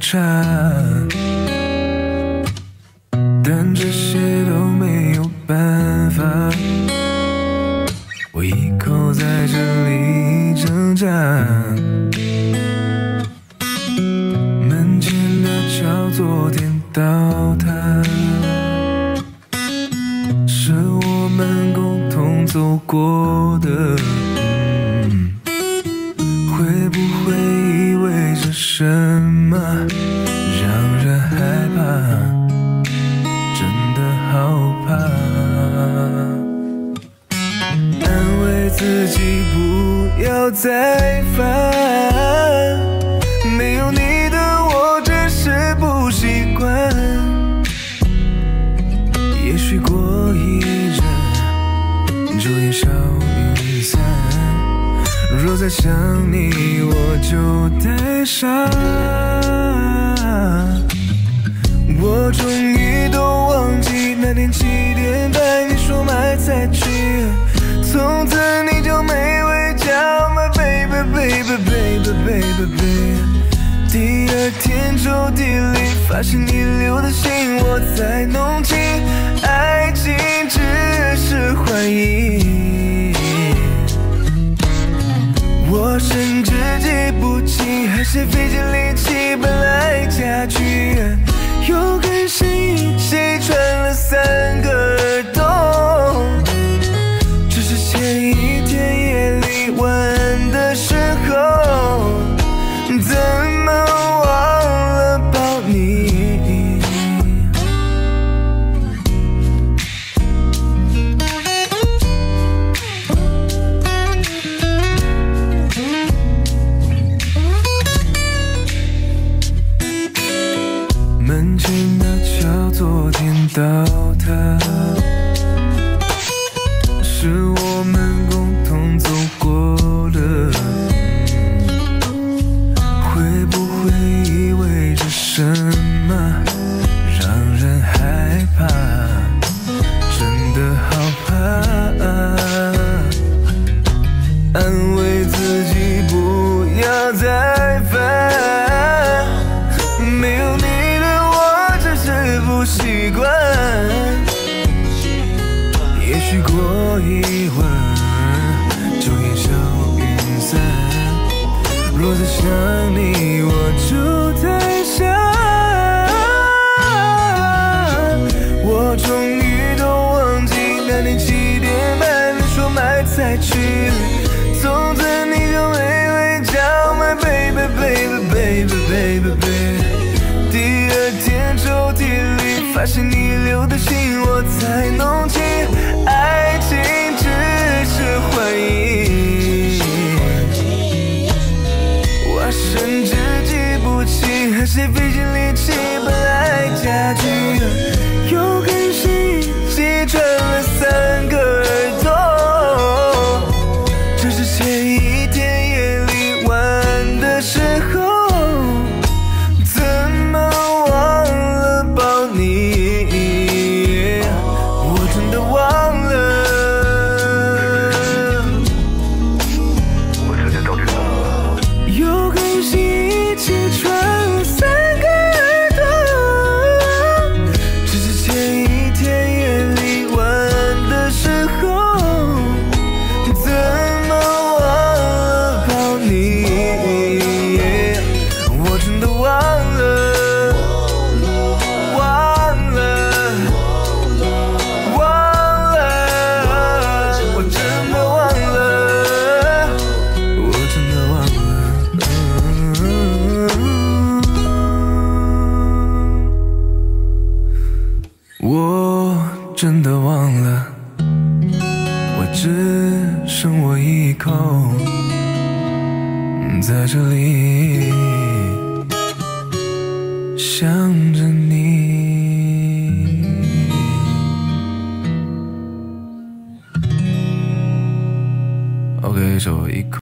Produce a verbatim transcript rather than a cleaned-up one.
傻，但这些都没有办法，我一口在这里挣扎。门前的桥昨天倒塌，是我们共同走过的，嗯、会不会意味着什么，让人害怕，真的好怕。安慰自己不要再烦，没有你的我只是不习惯。也许过一阵就烟消云散，若再想你我就带上。我终于都忘记那天七点半你说买菜去，从此你就没微叫 My baby baby baby baby baby。 第二天抽屉里发现你留的信，我才弄清爱情只是幻影。我甚至记不清和谁费尽力气搬来家具，又跟谁一起穿了三个耳洞。只是前一天夜里晚的时候，怎么忘了抱你。门前的桥昨天倒塌，是我们共同走过的，会不会意味着什么，让人害怕，真的好怕。安慰自己不要再烦，没有你不习惯。也许过一会儿就烟消云散，若再想你我就太傻。我终于都忘记那天七点半你说买菜去，从此你就没微叫 My baby baby baby baby baby。 第二天抽屉里发现你留的信，我才弄清爱情只是幻影。我甚至记不清和谁费尽力气搬来家具，又跟谁一起穿了三个耳洞。只是前一天夜里晚的时候，我真的忘了，我只剩我一口在这里想着你。OK， 这首一口。